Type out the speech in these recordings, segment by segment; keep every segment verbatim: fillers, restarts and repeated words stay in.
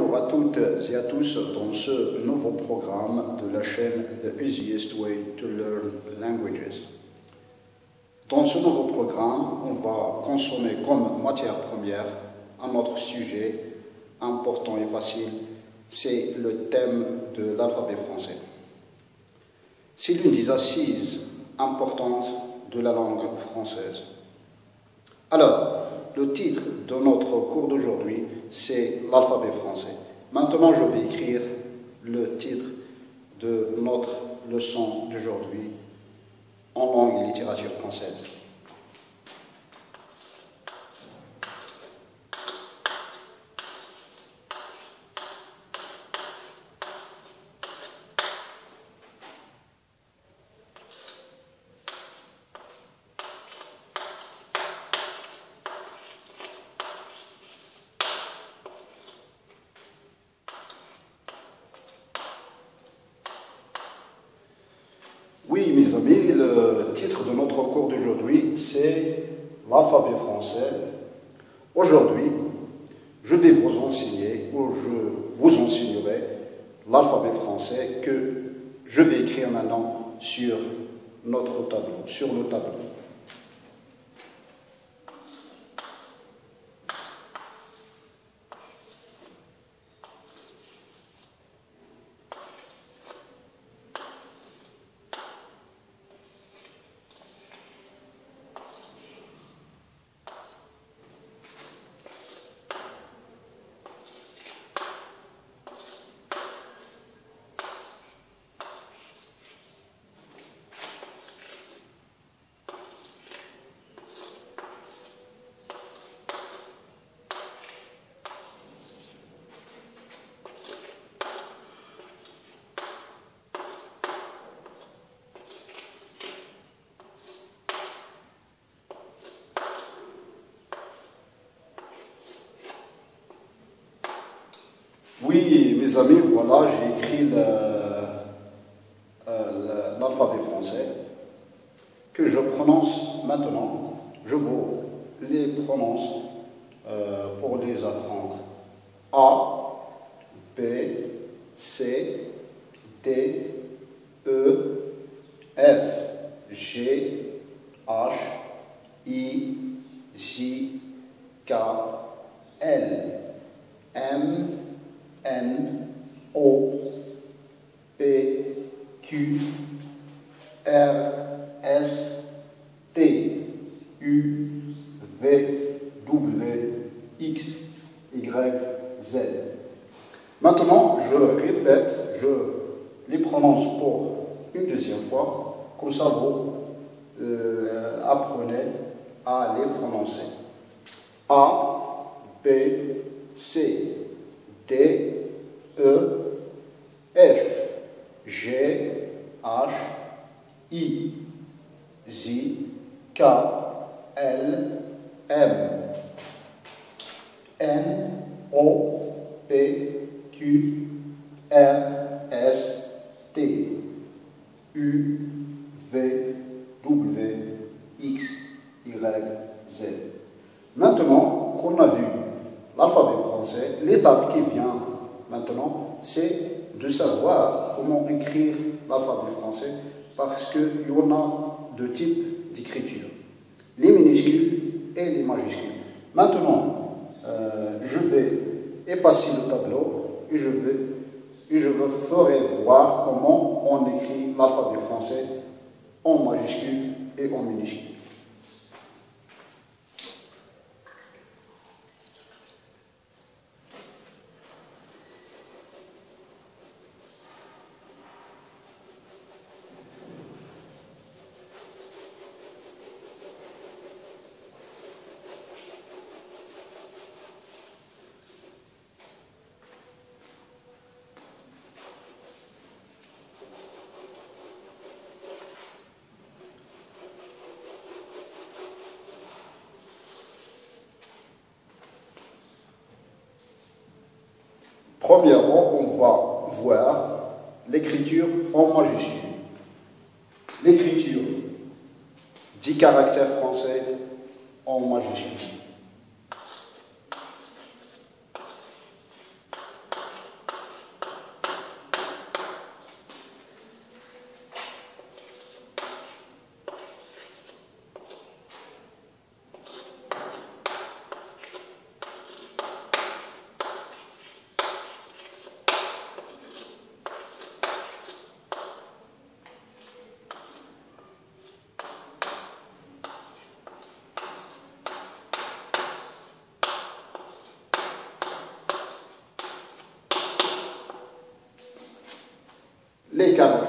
Bonjour à toutes et à tous dans ce nouveau programme de la chaîne The Easiest Way to Learn Languages. Dans ce nouveau programme, on va consommer comme matière première un autre sujet important et facile, c'est le thème de l'alphabet français. C'est l'une des assises importantes de la langue française. Alors, le titre de notre cours d'aujourd'hui, c'est l'alphabet français. Maintenant, je vais écrire le titre de notre leçon d'aujourd'hui en langue et littérature française. Oui, mes amis, le titre de notre cours d'aujourd'hui, c'est l'alphabet français. Aujourd'hui, je vais vous enseigner, ou je vous enseignerai l'alphabet français que je vais écrire maintenant sur notre tableau, sur le tableau. Oui, mes amis, voilà, j'ai écrit l'alphabet français que je prononce maintenant. Je vous les prononce euh, pour les apprendre. A, B, C, D, E, F, G, H, I, J, K, L, M, N, O, P, Q, R, S, T, U, V, W, X, Y, Z. Maintenant, je répète, je les prononce pour une deuxième fois, comme ça vous euh, apprenez à les prononcer. A, B, C, D, E, F, G, H, I, J, K, L, M, N, O, P, Q, R, S, T, U, V, W, X, Y, Z. Maintenant qu'on a vu l'alphabet français, l'étape qui vient maintenant, c'est de savoir comment écrire l'alphabet français parce qu'il y en a deux types d'écriture, les minuscules et les majuscules. Maintenant, euh, je vais effacer le tableau et je, vais, et je vous ferai voir comment on écrit l'alphabet français en majuscules et en minuscules. Premièrement, on va voir l'écriture en majuscule. L'écriture dix caractères français en majuscule.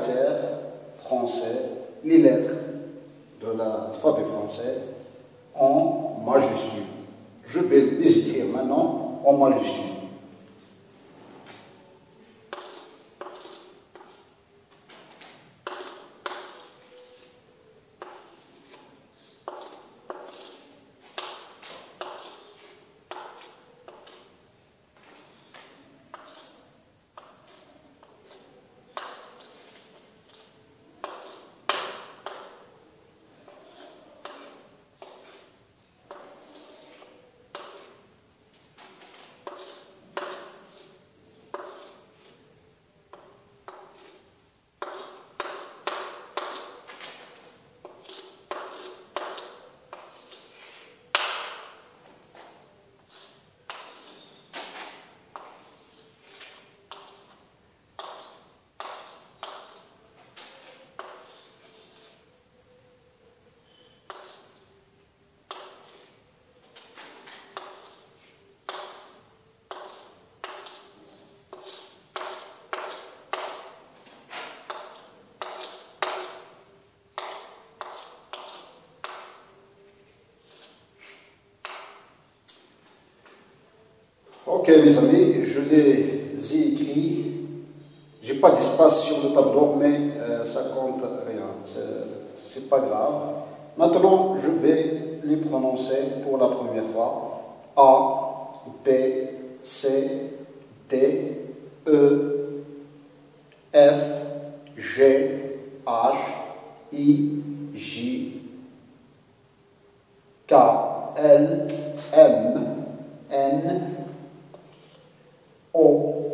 caractères français, les lettres de l'alphabet français en majuscule. Je vais les écrire maintenant en majuscule. Ok mes amis, je les ai écrits. J'ai pas d'espace sur le tableau, mais euh, ça compte rien. C'est pas grave. Maintenant, je vais les prononcer pour la première fois. A, B, C, D, E, F, G, H, I, J, K, L, M, N, O,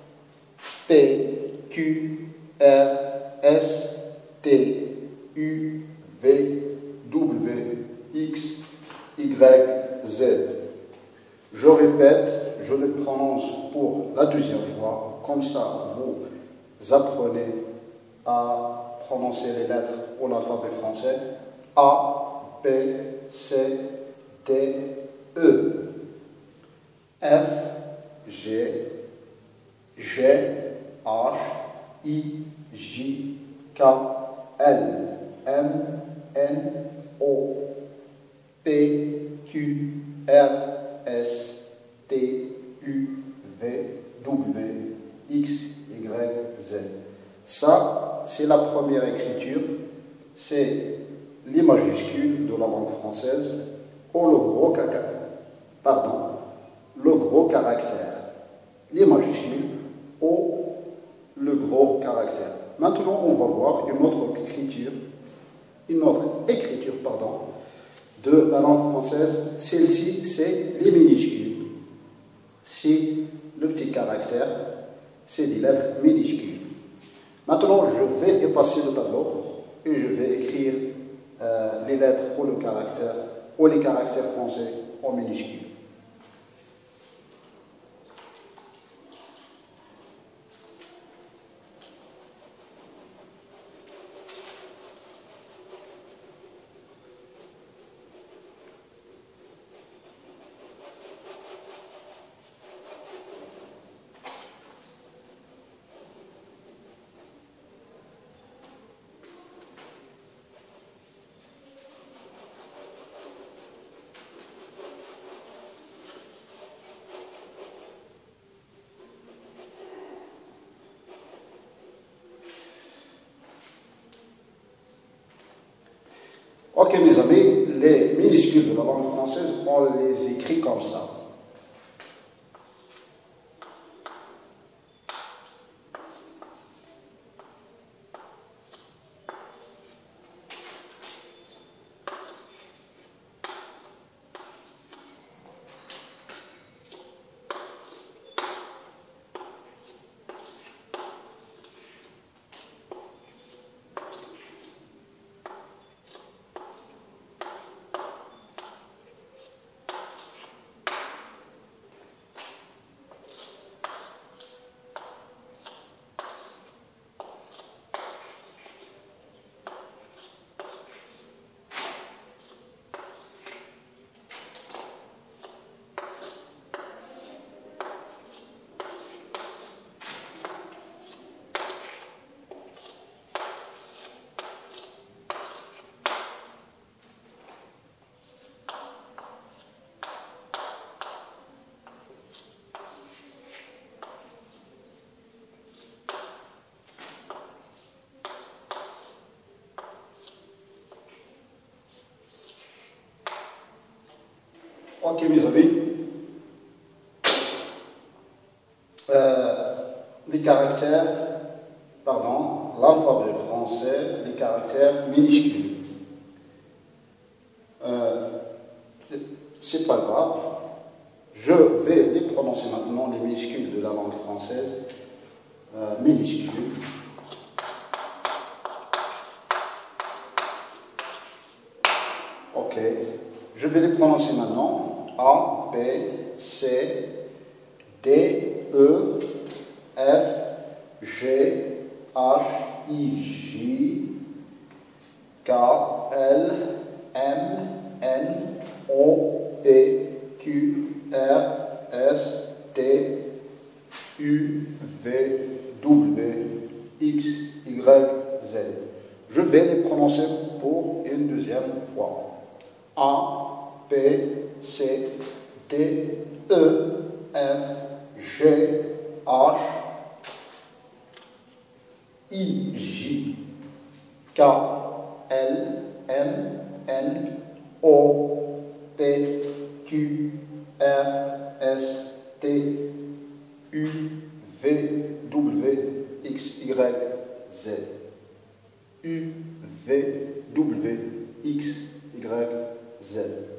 P, Q, R, S, T, U, V, W, X, Y, Z. Je répète, je les prononce pour la deuxième fois, comme ça vous apprenez à prononcer les lettres pour l'alphabet français. A, B, C, D, E, F, G, G, H, I, J, K, L, M, N, O, P, Q, R, S, T, U, V, W, X, Y, Z. Ça, c'est la première écriture. C'est les majuscules de la langue française ou le gros caca, pardon, le gros caractère. Les majuscules ou le gros caractère. Maintenant, on va voir une autre écriture, une autre écriture, pardon, de la langue française. Celle-ci, c'est les minuscules. C'est le petit caractère, c'est des lettres minuscules. Maintenant, je vais effacer le tableau et je vais écrire euh, les lettres ou le caractère ou les caractères français en minuscules. Ok mes amis, les minuscules de la langue française, on les écrit comme ça. Ok, mes amis. Euh, les caractères, pardon, l'alphabet français, les caractères minuscules. Euh, c'est pas grave. Je vais les prononcer maintenant, les minuscules de la langue française. Euh, minuscules. Ok. Je vais les prononcer maintenant. A, B, C, D, E, F, G, H, I, J, K, L, M, N, O, P, Q, R, S, T, U, V, W, X, Y, Z. Je vais les prononcer pour une deuxième fois. A, B, C, D, E, F, G, H, I, J, K, L, M, N, O, P, Q, R, S, T, U, V, W, X, Y, Z. U, V, W, X, Y, Z.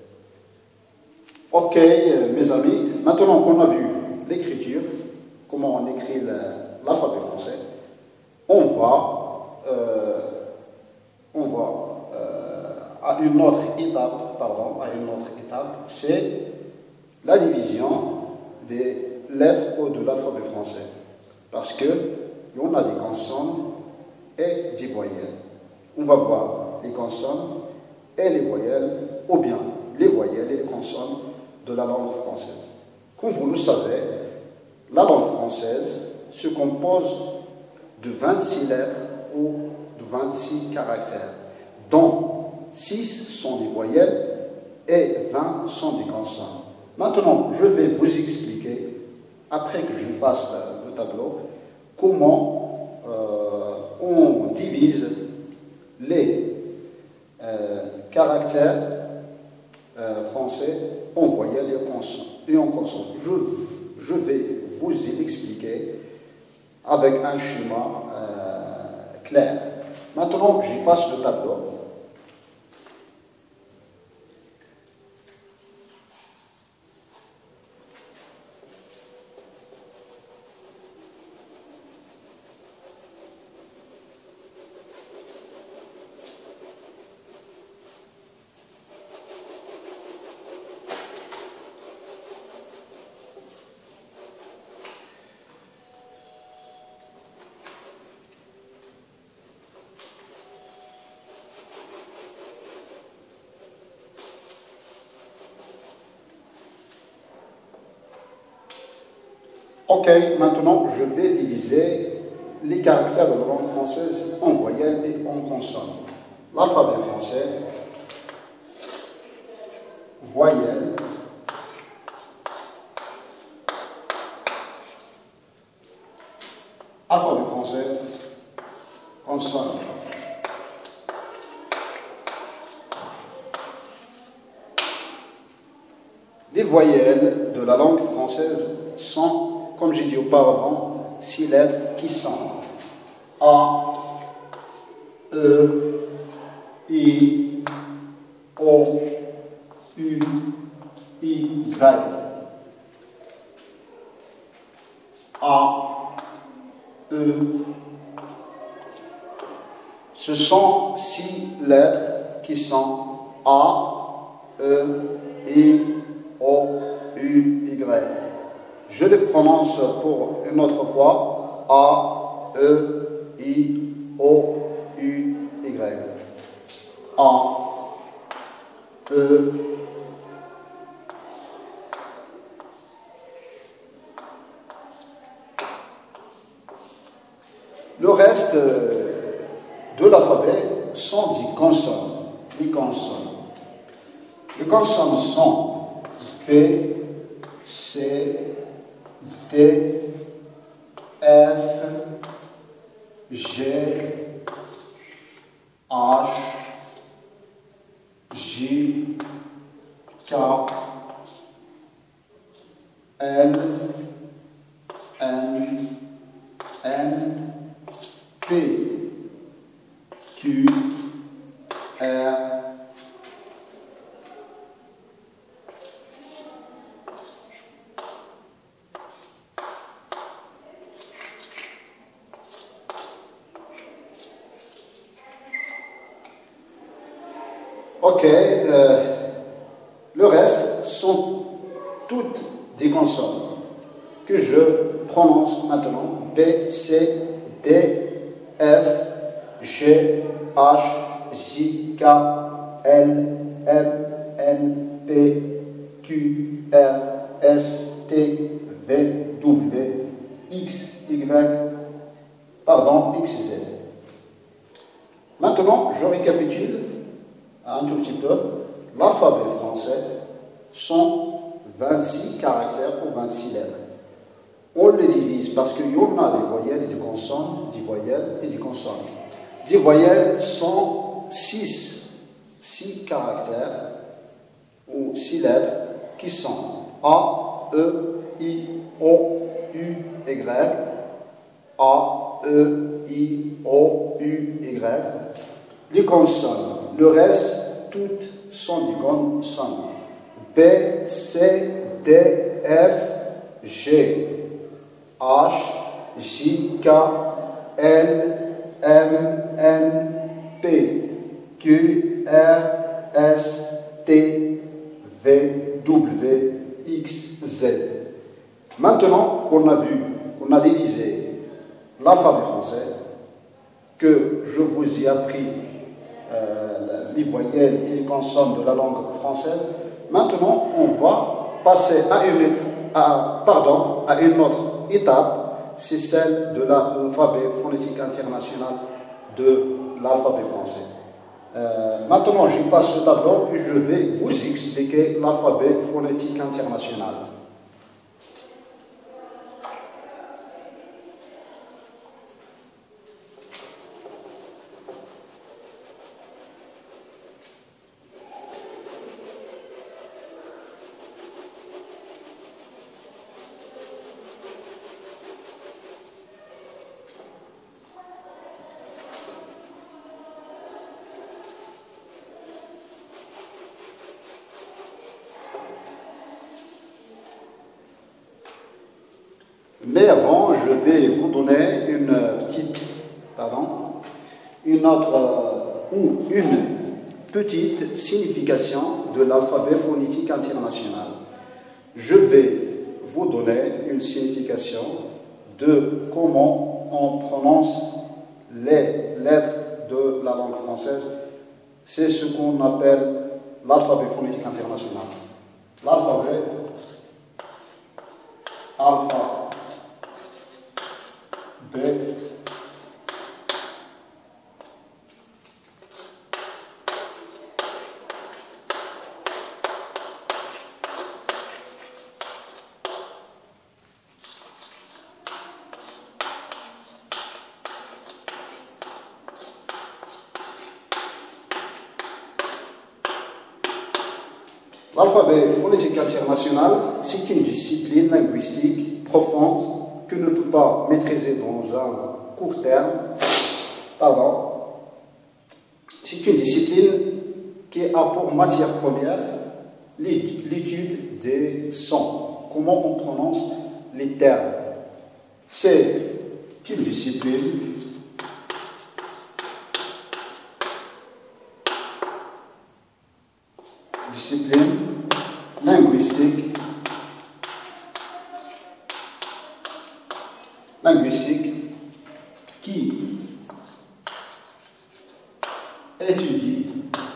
Ok, mes amis, maintenant qu'on a vu l'écriture, comment on écrit l'alphabet français, on va, euh, on va euh, à une autre étape, pardon, à une autre étape, c'est la division des lettres de l'alphabet français. Parce que on a des consonnes et des voyelles. On va voir les consonnes et les voyelles, ou bien les voyelles et les consonnes de la langue française. Comme vous le savez, la langue française se compose de vingt-six lettres ou de vingt-six caractères, dont six sont des voyelles et vingt sont des consonnes. Maintenant, je vais vous expliquer, après que je fasse le tableau, comment euh, on divise les euh, caractères euh, français en voyelles et en consonnes. Et en consonnes. Je, je vais vous l'expliquer avec un schéma euh, clair. Maintenant, j'y passe le tableau. Ok, maintenant je vais diviser les caractères de la langue française en voyelles et en consonnes. L'alphabet français, voyelles, alphabet français, consonnes. Les voyelles de la langue française sont, comme j'ai dit auparavant, six lettres qui sont A, E, I, O, U, Y. A, E. Ce sont six lettres qui sont A, E, I, O, U, Y. Je les prononce pour une autre fois. A, E, I, O, U, Y. A, E, le reste de l'alphabet sont des consonnes. Les consonnes. Les consonnes sont P, C, D, F, G, H, J, K, Ok, euh, le reste sont toutes des consonnes que je prononce maintenant. B, C, D, F, G, H, J, K, L, M, N, P, Q, R, S, T, V, W, X, Y, pardon, X, Z. Maintenant, je récapitule un tout petit peu. L'alphabet français sont vingt-six caractères ou vingt-six lettres. On les divise parce qu'il y en a des voyelles et des consonnes, des voyelles et des consonnes. Des voyelles sont six, six caractères ou six lettres qui sont A, E, I, O, U, Y, A, E, I, O, U, Y. Les consonnes, le reste, toutes sont des consonnes. B, C, D, F, G, H, J, K, L, M, N, P, Q, R, S, T, V, W, X, Z. Maintenant qu'on a vu, qu'on a divisé l'alphabet français, que je vous ai appris euh, les voyelles et les consonnes de la langue française, maintenant on va passer à une, à, pardon, à une autre étape, c'est celle de l'alphabet phonétique international de l'alphabet français. Euh, maintenant, j'efface le tableau et je vais vous expliquer l'alphabet phonétique international. Mais avant, je vais vous donner une petite, pardon, une autre euh, ou une petite signification de l'alphabet phonétique international. Je vais vous donner une signification de comment on prononce les lettres de la langue française. C'est ce qu'on appelle l'alphabet phonétique international. L'alphabet alpha. B, l'alphabet phonétique international, c'est une discipline linguistique profonde que ne peut pas maîtriser dans un court terme. Pardon. C'est une discipline qui a pour matière première l'étude des sons, comment on prononce les termes. C'est une discipline discipline linguistique linguistique qui étudie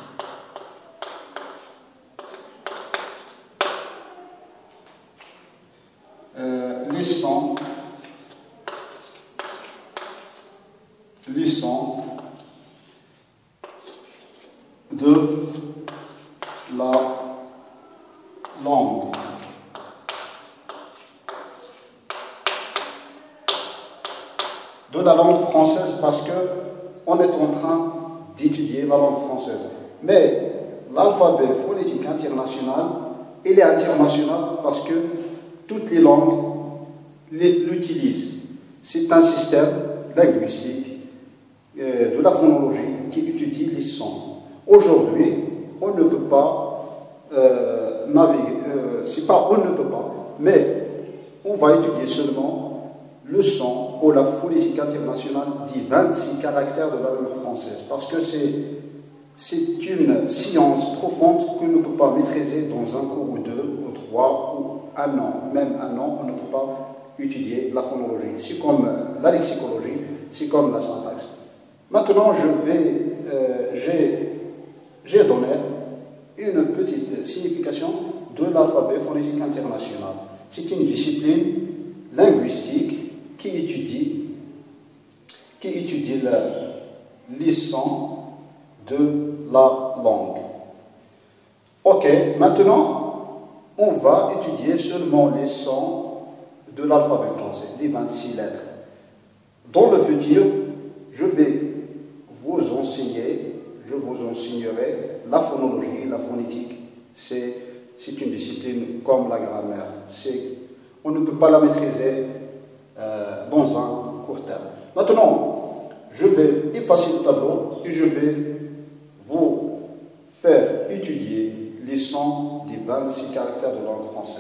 euh, les sons, les sons de la langue. De la langue française parce que on est en train d'étudier la langue française. Mais l'alphabet phonétique international, il est international parce que toutes les langues l'utilisent. C'est un système linguistique euh, de la phonologie qui étudie les sons. Aujourd'hui, on ne peut pas euh, naviguer, euh, c'est pas on ne peut pas, mais on va étudier seulement le son ou la phonétique internationale dit vingt-six caractères de la langue française, parce que c'est c'est une science profonde qu'on ne peut pas maîtriser dans un cours ou deux, ou trois, ou un an. Même un an, on ne peut pas étudier la phonologie. C'est comme la lexicologie, c'est comme la syntaxe. Maintenant, je vais, euh, j'ai, j'ai donné une petite signification de l'alphabet phonétique international. C'est une discipline linguistique qui étudie, qui étudie le, les sons de la langue. Ok, maintenant, on va étudier seulement les sons de l'alphabet français, des vingt-six lettres. Dans le futur, je vais vous enseigner, je vous enseignerai la phonologie, la phonétique. C'est, c'est une discipline comme la grammaire. C'est, on ne peut pas la maîtriser euh, dans un court terme. Maintenant, je vais effacer le tableau et je vais vous faire étudier les sons des vingt-six caractères de langue française.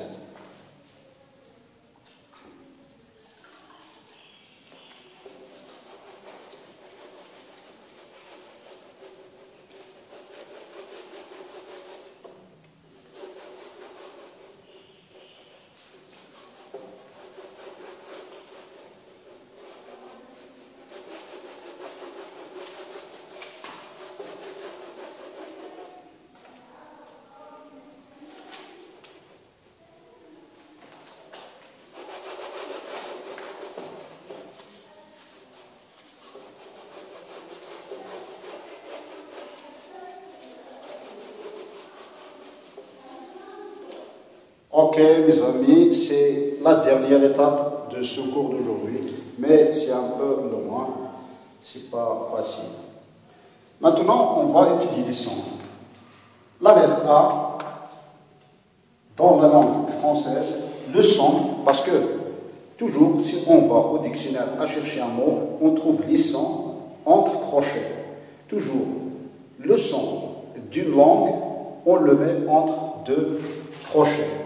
Ok, mes amis, c'est la dernière étape de ce cours d'aujourd'hui, mais c'est un peu loin, c'est pas facile. Maintenant, on va étudier les sons. La lettre A, dans la langue française, le son, parce que toujours, si on va au dictionnaire à chercher un mot, on trouve les sons entre crochets. Toujours, le son d'une langue, on le met entre deux crochets.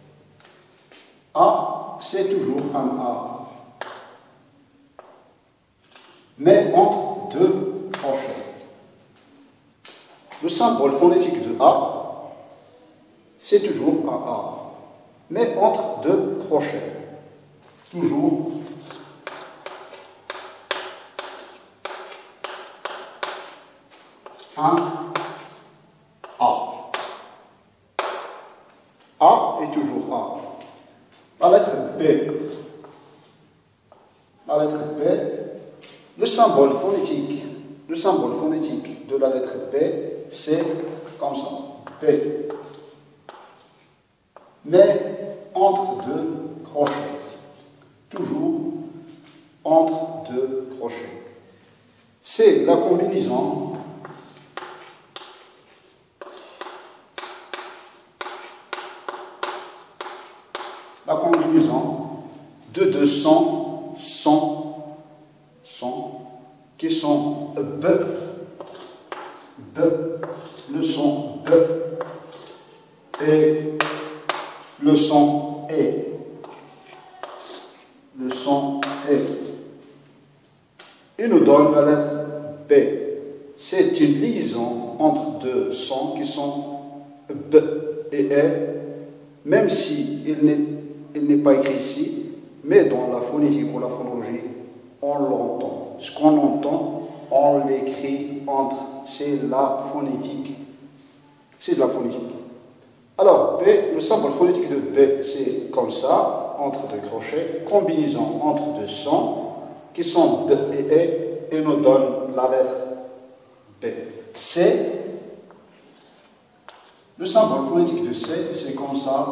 A, c'est toujours un A, mais entre deux crochets. Le symbole phonétique de A, c'est toujours un A, mais entre deux crochets. Toujours un A. A est toujours A. La lettre B. La lettre B, le symbole phonétique, le symbole phonétique de la lettre B, c'est comme ça, B. Mais entre deux crochets. Toujours entre deux crochets. C'est la combinaison la combinaison de deux sons, sons, sons, qui sont B, B, le son B, et le son E, le son E. Il nous donne la lettre B. C'est une liaison entre deux sons qui sont B et E, même si il n'est Il n'est pas écrit ici, mais dans la phonétique ou la phonologie, on l'entend. Ce qu'on entend, on l'écrit entre. C'est la phonétique. C'est de la phonétique. Alors, B, le symbole phonétique de B, c'est comme ça, entre deux crochets, combinaison entre deux sons, qui sont B et E, et nous donne la lettre B. C, le symbole phonétique de C, c'est comme ça.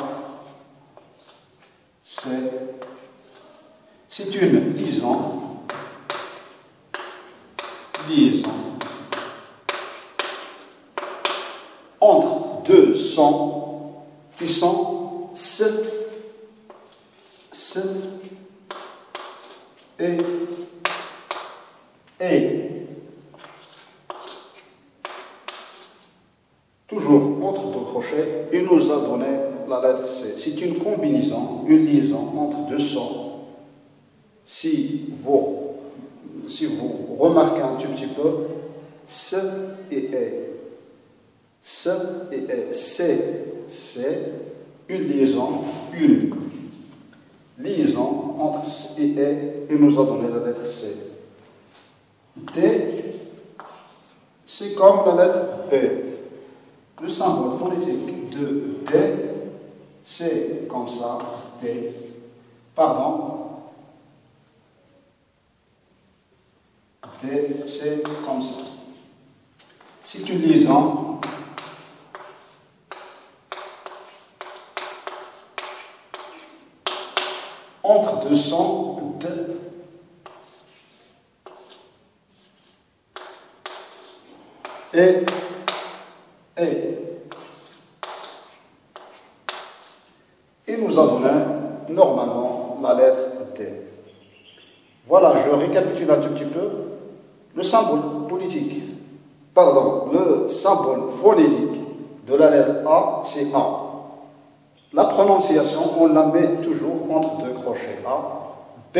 C'est une liaison, liaison entre deux sons qui sont S, S et E. Toujours entre deux crochets, il nous a donné la lettre C. C'est une combinaison, une liaison entre deux sons. Si vous, si vous remarquez un tout petit peu, S et E. S et E. C, c'est une liaison, une liaison entre S et E, et nous a donné la lettre C. D, c'est comme la lettre B. Le symbole phonétique de D, c'est comme ça, D. Pardon. D, c'est comme ça. C'est une liaison entre deux sons D et E. Il nous a donné normalement la lettre D. Voilà, je récapitule un tout petit peu. Le symbole politique, pardon, le symbole phonétique de la lettre A, c'est A. La prononciation, on la met toujours entre deux crochets. A, B.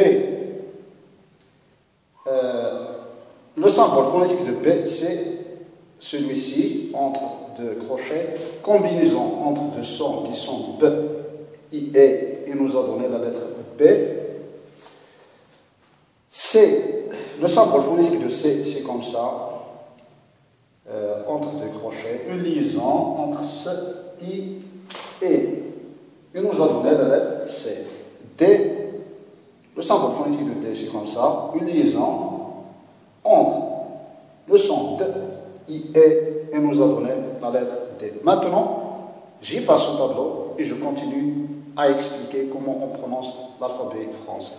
Euh, le symbole phonétique de B, c'est celui-ci, entre deux crochets, combinaison entre deux sons qui sont B, I, E, et nous a donné la lettre B. C, le symbole phonétique de C, c'est comme ça, euh, entre deux crochets, une liaison entre S, I, E. Il nous a donné la lettre C. D, le symbole phonétique de D, c'est comme ça, une liaison entre le son D, I, E, et nous a donné la lettre D. Maintenant, j'efface ce tableau et je continue à expliquer comment on prononce l'alphabet français.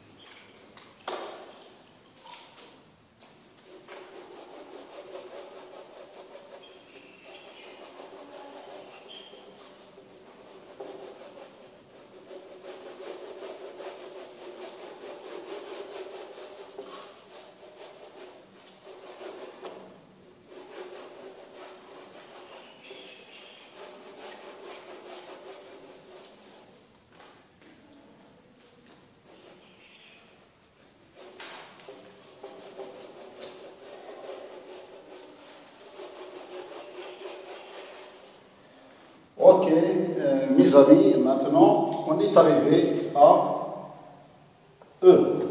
Ok, euh, mes amis, maintenant, on est arrivé à E.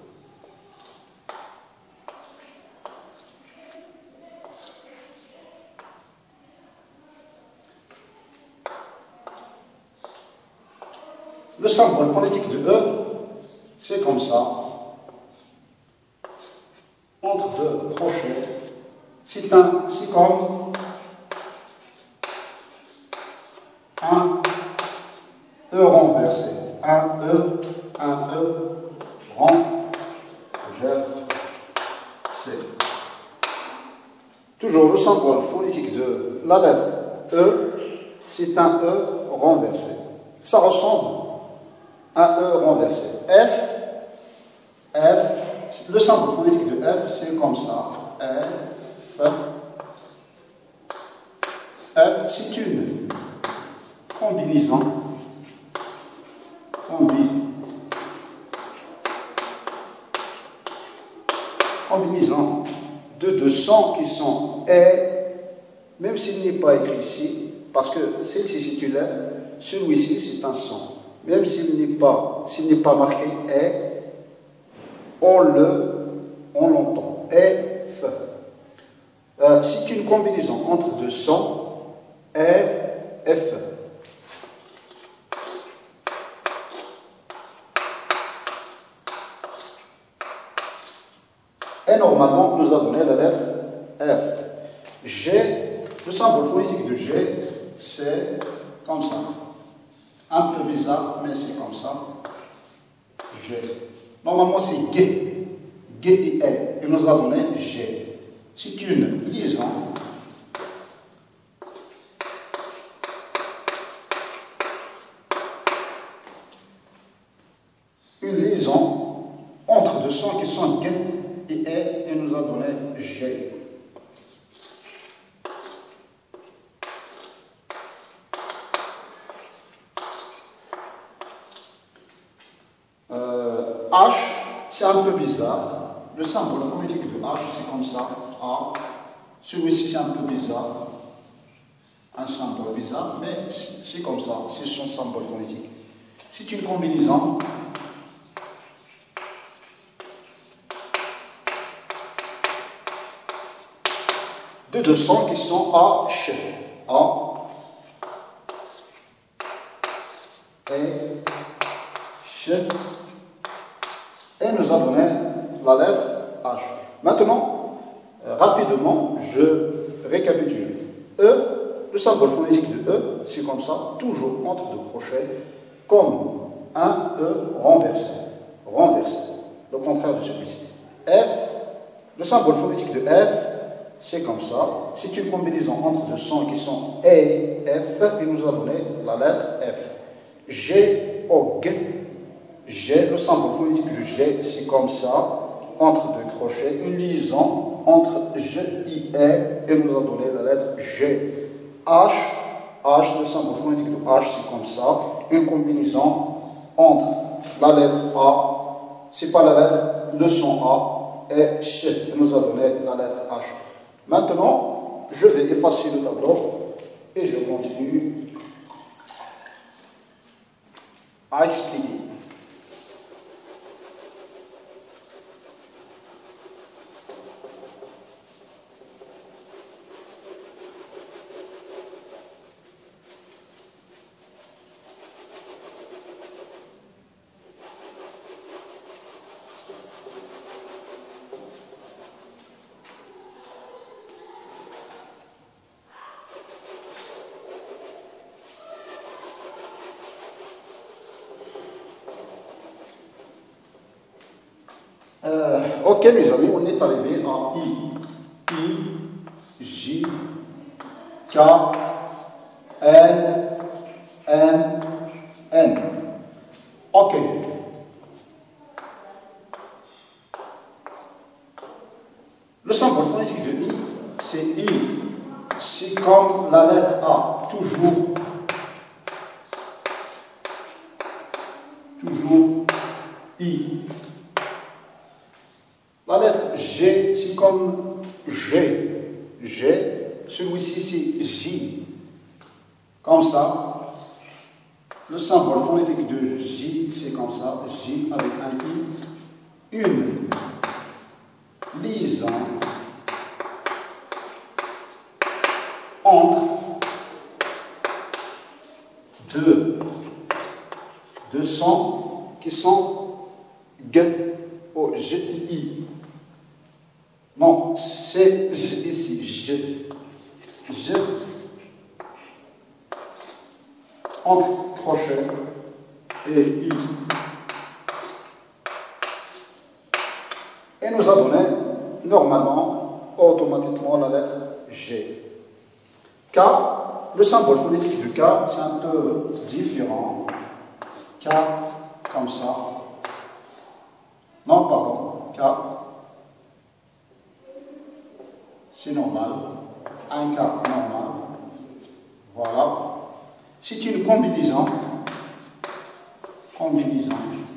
Le symbole phonétique de E, c'est comme ça, entre deux crochets. C'est un, c'est comme un E renversé. Un E, un E renversé. Toujours le symbole phonétique de la lettre E, c'est un E renversé. Ça ressemble à un E renversé. F, F, le symbole phonétique de F, c'est comme ça. F, F, c'est une combinaison, combi, combinaison de deux sons qui sont E, même s'il n'est pas écrit ici, parce que celle-ci c'est une lettre, celui-ci c'est un son. Même s'il n'est pas, s'il n'est pas marqué E, on le, on l'entend. E, F. Euh, c'est une combinaison entre deux sons, E, F. Et normalement, nous avons donné la lettre F. G, le symbole phonétique de G, c'est comme ça. Un peu bizarre, mais c'est comme ça. G. Normalement, c'est G. G et E. Et nous avons donné G. C'est une liaison une liaison entre deux sons qui sont G et E, et nous a donné G. Euh, H, c'est un peu bizarre. Le symbole phonétique de H, c'est comme ça. A. Celui-ci, c'est un peu bizarre. un symbole bizarre, mais c'est comme ça, c'est son symbole phonétique. C'est une combinaison de deux sons qui sont A, Ch. A et Ch. Et nous a donné la lettre H. Maintenant, euh, rapidement, je récapitule. E, le symbole phonétique de E, c'est comme ça, toujours entre deux crochets, comme un E renversé. Renversé. Le contraire de celui-ci. F, le symbole phonétique de F, c'est comme ça. C'est une combinaison entre deux sons qui sont E et F, et nous a donné la lettre F. G, O, G. G, le symbole phonétique du G, c'est comme ça, entre deux crochets, une liaison entre G, I, E, et nous a donné la lettre G. H, H, le symbole phonétique de H, c'est comme ça, une combinaison entre la lettre A, c'est pas la lettre, le son A, et Ch, et nous a donné la lettre H. Maintenant, je vais effacer le tableau et je continue à expliquer. Euh, ok mes amis, on est arrivé à I, I, J, K, L, M, N. Ok. Le symbole phonétique de I, c'est I. C'est comme la lettre A, toujours, toujours I. La lettre G, c'est comme G. G, celui-ci c'est J. Comme ça. Le symbole phonétique de J, c'est comme ça. J avec un I. Une liaison entre deux, deux sons qui sont G, O, G, I. Non, c'est ici, G. G entre crochet et I. Et nous a donné, normalement, automatiquement, la lettre G. K, le symbole phonétique de K, c'est un peu différent. K, comme ça. Non, pardon, K. C'est normal. Un K normal. Voilà. C'est une combinaison. Combinaison.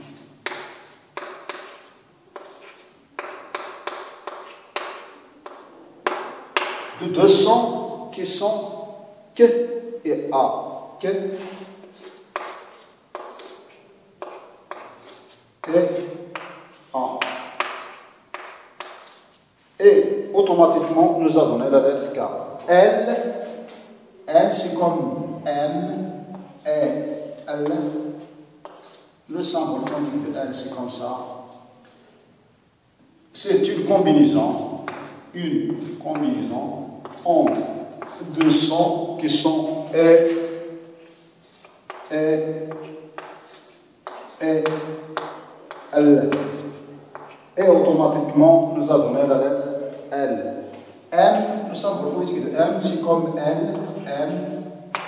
De deux sons qui sont K et A. K et A. Et automatiquement, nous avons la lettre K. L, L c'est comme M, et L. Le symbole phonétique de L, c'est comme ça. C'est une combinaison, une combinaison entre deux sons qui sont E, E, E, L. Et automatiquement, nous avons la lettre L. M, le symbole phonétique de M, c'est comme L, M,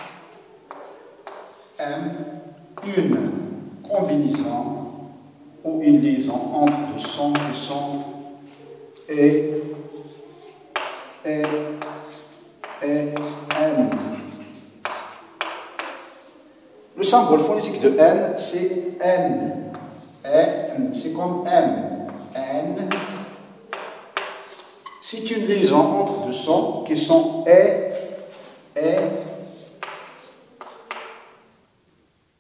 M, une combinaison ou une liaison entre deux sons qui sont E, E, E, M. Le symbole phonétique de N, c'est N. N, c'est comme M. N. C'est une liaison entre deux sons qui sont E, E,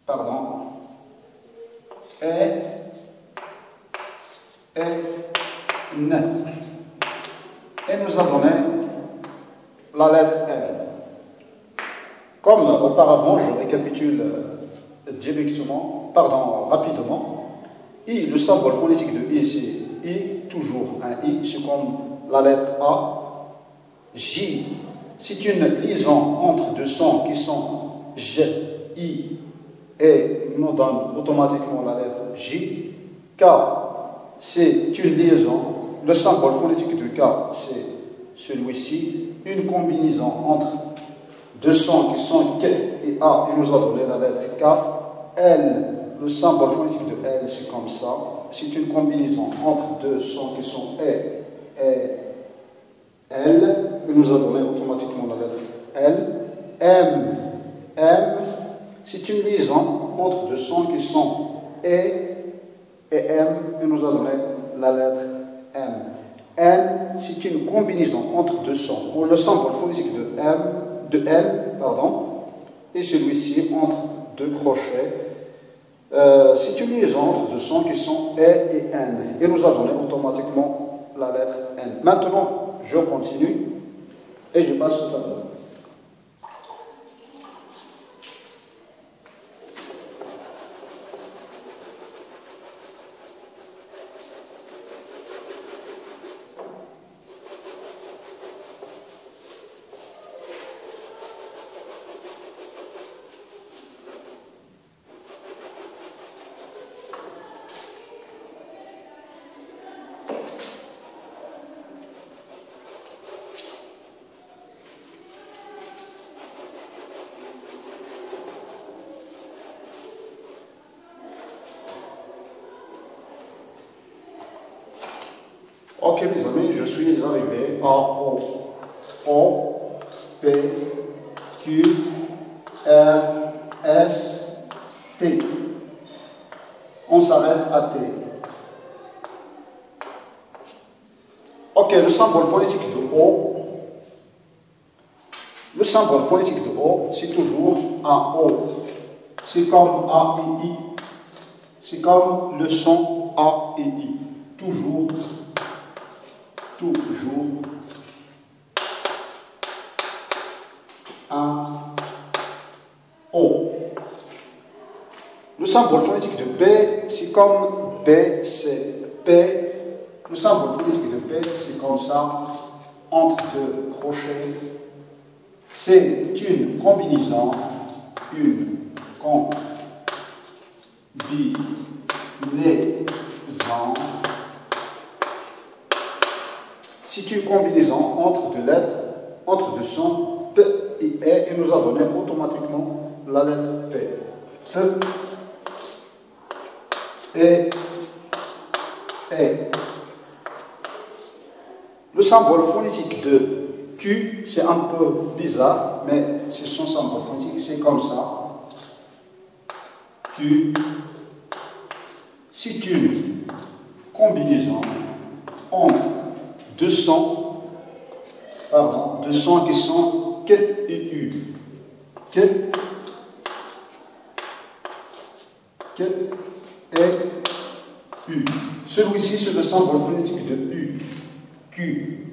pardon, et, et, N. Et nous a donné la lettre L. Comme auparavant, je récapitule directement, pardon, rapidement. I, le symbole phonétique de I, c'est I, toujours un I, c'est comme la lettre A. J, c'est une liaison entre deux sons qui sont J, I, et nous donne automatiquement la lettre J. K, c'est une liaison. Le symbole phonétique de K, c'est celui-ci. Une combinaison entre deux sons qui sont K et A, et nous a donné la lettre K. L, le symbole phonétique de L, c'est comme ça. C'est une combinaison entre deux sons qui sont E et L, et nous a donné automatiquement la lettre L. M, M, c'est une liaison entre deux sons qui sont E et M, et nous a donné la lettre M. N, c'est une combinaison entre deux sons, ou le symbole phonétique de M, de L, pardon, et celui-ci entre deux crochets. Euh, c'est une liaison entre deux sons qui sont E et N, et nous a donné automatiquement la lettre N. Maintenant, je continue et je passe au tableau. Ok, mes amis, je suis arrivé à O. O, P, Q, R, S, T. On s'arrête à T. Ok, le symbole phonétique de O. Le symbole phonétique de O, c'est toujours un O. C'est comme A et I. C'est comme le son A et I. Toujours. Toujours un O. Le symbole phonétique de P, c'est comme B, c'est P. Le symbole phonétique de P, c'est comme ça, entre deux crochets. C'est une combinaison, une combinaison. C'est une combinaison entre deux lettres, entre deux sons, P et E, et nous a donné automatiquement la lettre P. P, E, E. Le symbole phonétique de Q, c'est un peu bizarre, mais c'est son symbole phonétique, c'est comme ça. Q, c'est une combinaison entre deux sons, pardon, deux sons qui sont K et U. K, K et U. Celui-ci, c'est le symbole phonétique de U. Q.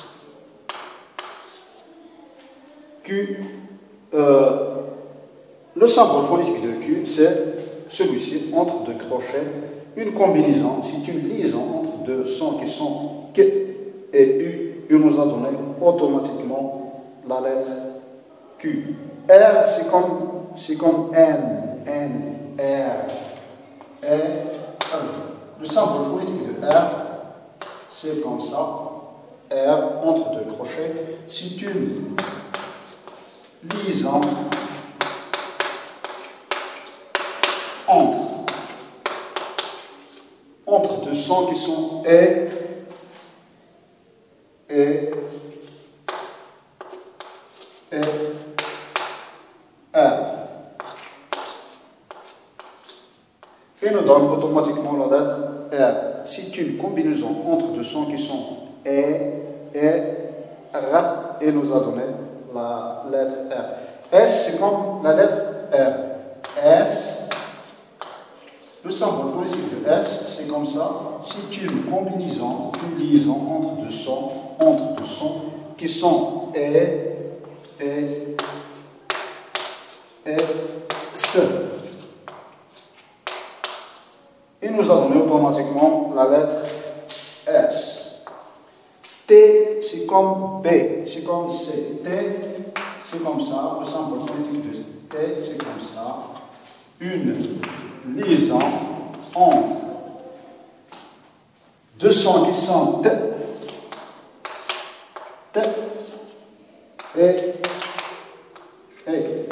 Q. Euh, le symbole phonétique de Q, c'est celui-ci, entre deux crochets. Une combinaison, c'est une liaison entre deux sons qui sont K et U, il nous a donné automatiquement la lettre Q. R, c'est comme, c'est comme N, N, R. R, le symbole phonétique de R, c'est comme ça. R, entre deux crochets, c'est une liaison entre, entre deux sons qui sont E et, et R. Et nous donne automatiquement la lettre R. C'est une combinaison entre deux sons qui sont E et R, et nous a donné la lettre R. S, c'est comme la lettre R. S, Le symbole phonétique de S, c'est comme ça. C'est une combinaison, une liaison entre deux sons, entre deux sons qui sont E, E, et S. Et nous allons donner automatiquement la lettre S. T, c'est comme B, c'est comme C. T, c'est comme ça. Le symbole phonétique de T, c'est comme ça. Une liaison entre deux sons qui sont T, T et E.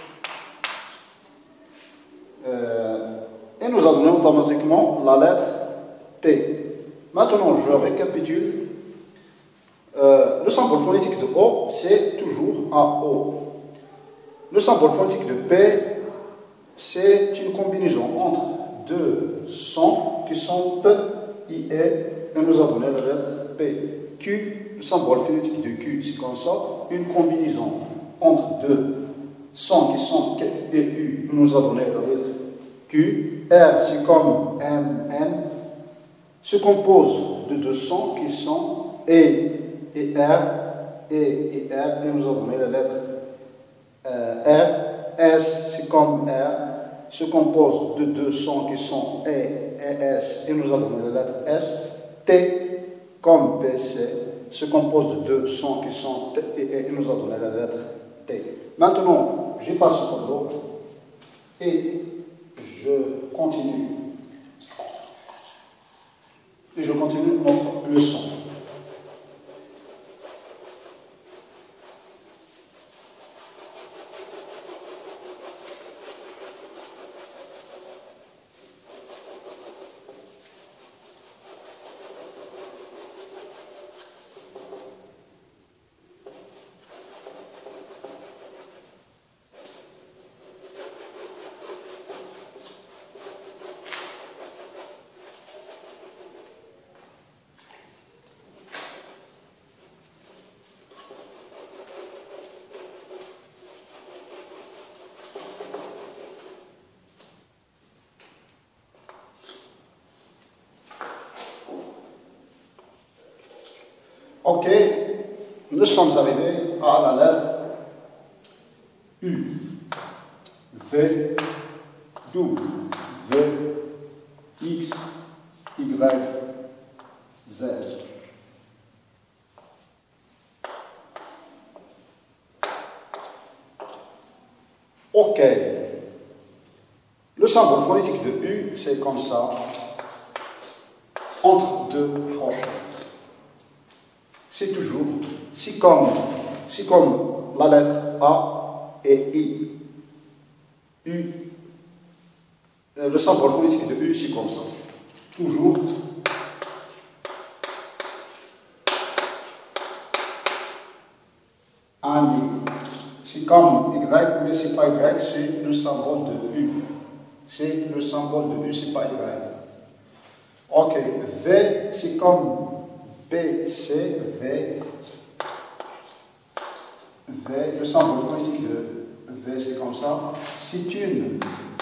Euh, et nous allons automatiquement la lettre T. Maintenant, je récapitule. Euh, le symbole phonétique de O, c'est toujours A O. Le symbole phonétique de P, c'est une combinaison entre deux sons qui sont P, I, E, et nous avons donné la lettre P. Q, le symbole phonétique de Q, c'est comme ça, une combinaison entre deux sons qui sont K et U, nous avons donné la lettre Q. R, c'est comme M, N, se compose de deux sons qui sont E et R, E et R, et nous avons donné la lettre euh, R. S, c'est comme R, se compose de deux sons qui sont E et S, et nous avons donné la lettre S. T, comme P, C, se compose de deux sons qui sont T et E, et nous avons donné la lettre T. Maintenant, j'efface ce tableau et je continue. Et je continue notre leçon. Ok, nous sommes arrivés à la lettre U, V, W, X, Y, Z. Ok, le symbole phonétique de U, c'est comme ça, entre deux crochets. C'est toujours, c'est comme, c'est comme la lettre A et I. U, le symbole phonétique de U, c'est comme ça. Toujours. Un I. C'est comme Y, mais c'est pas Y, c'est le symbole de U. C'est le symbole de U, c'est pas Y. Ok, V, c'est comme B, C, V, V, le symbole phonétique de V, c'est comme ça. C'est une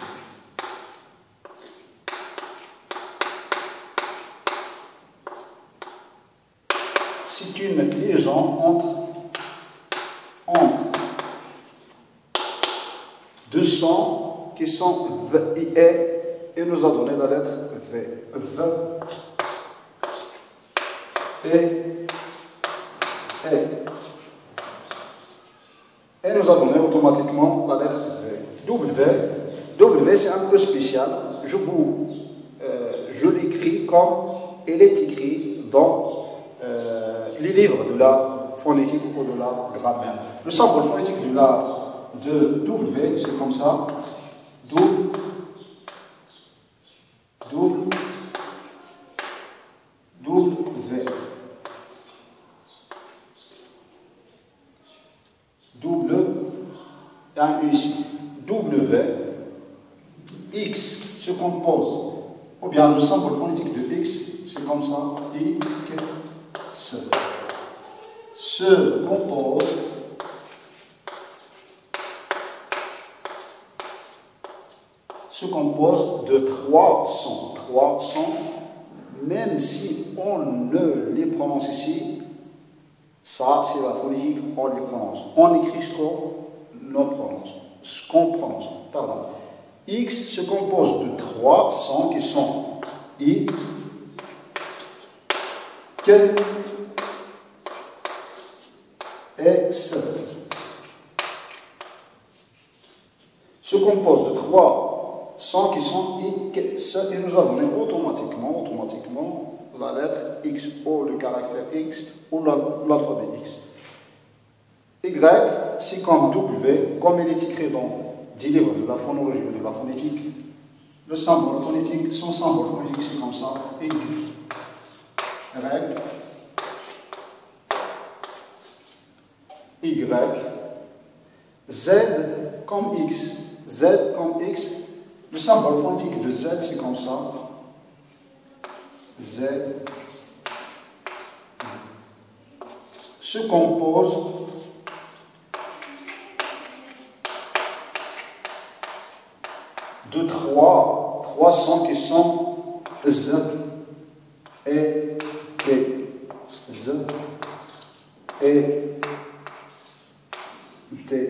c'est une liaison entre, entre deux sons qui sont V et E, et nous a donné la lettre V. V. Et, et, et nous avons donné automatiquement la lettre V. W, W c'est un peu spécial. Je vous, euh, je l'écris comme elle est écrite dans euh, les livres de la phonétique ou de la grammaire. Le symbole phonétique de la de W, c'est comme ça. W, W, W. Double, un U ici. W, X se compose, ou bien le symbole phonétique de X, c'est comme ça, I, S, se compose se compose de trois sons. Trois sons, même si on ne les prononce ici, ça c'est la phonétique, on les prononce. On écrit ce qu'on prononce. Ce qu'on prononce, pardon. X se compose de trois sons qui sont I, K et S. Se compose de trois sons qui sont I, K, S et nous avons automatiquement, automatiquement la lettre X ou le caractère X ou l'alphabet X. Y, c'est comme W, comme il est écrit dans des livres de la phonologie ou de la phonétique. Le symbole phonétique, son symbole phonétique, c'est comme ça, Y. Y. Z comme X. Z comme X. Le symbole phonétique de Z, c'est comme ça. Z. Se compose de trois, trois sons qui sont Z et T. Z et T.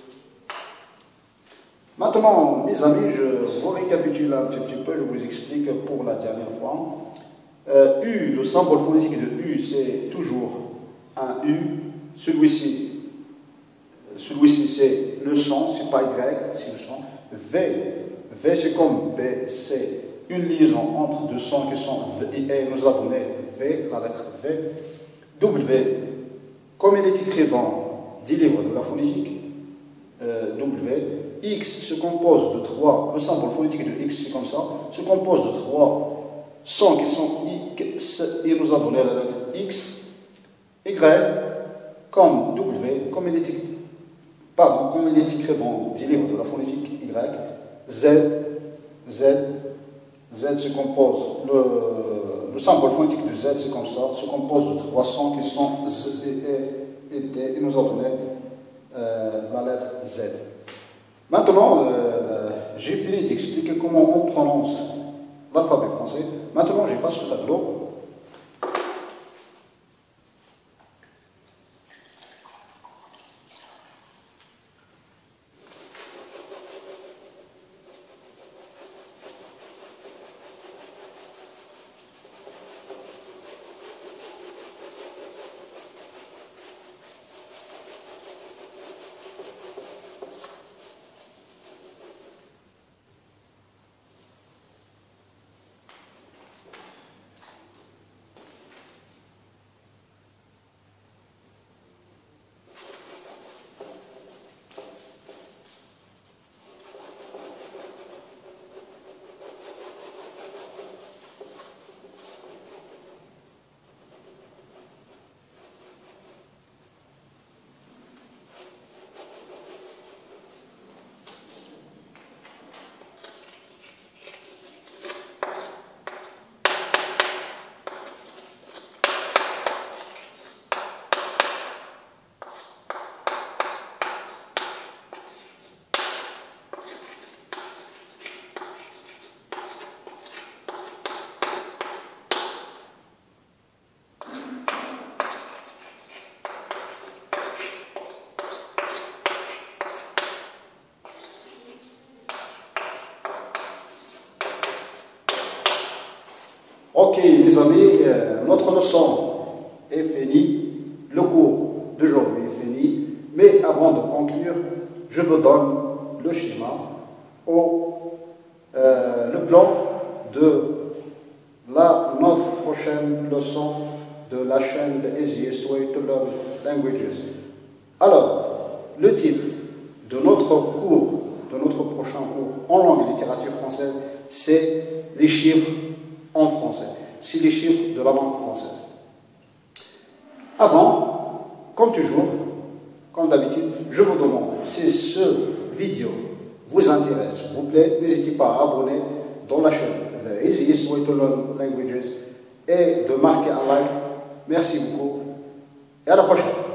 Maintenant, mes amis, je vous récapitule un petit peu, je vous explique pour la dernière fois. Euh, U, le symbole phonétique de U, c'est toujours un U. Celui-ci, celui-ci c'est le son, c'est pas Y, c'est le son. V, V c'est comme B, c'est une liaison entre deux sons qui sont V et nous avons V, la lettre V. W, comme il est écrit dans des livres de la phonétique, euh, W. X se compose de trois, le symbole phonétique de X c'est comme ça, se compose de trois sons qui sont I, S, et nous avons la lettre X. Y, comme W, comme il est écrit, pardon, comme il est écrit dans des livres de la phonétique Y. Z, Z, Z se compose, le, le symbole phonétique de Z c'est comme ça, se compose de trois sons qui sont Z et, et T, et nous avons euh, la lettre Z. Maintenant, euh, j'ai fini d'expliquer comment on prononce l'alphabet français. Maintenant, j'efface le tableau. Ok, mes amis, euh, notre leçon est finie, le cours d'aujourd'hui est fini, mais avant de conclure, je vous donne le schéma ou euh, le plan de la, notre prochaine leçon de la chaîne The Easiest Way to Learn Languages. Alors, le titre de notre cours, de notre prochain cours en langue et littérature française, c'est les chiffres en français. C'est les chiffres de la langue française. Avant, comme toujours, comme d'habitude, je vous demande, si ce vidéo vous intéresse, vous plaît, n'hésitez pas à abonner dans la chaîne The Easiest Way to Learn Languages et de marquer un like. Merci beaucoup et à la prochaine.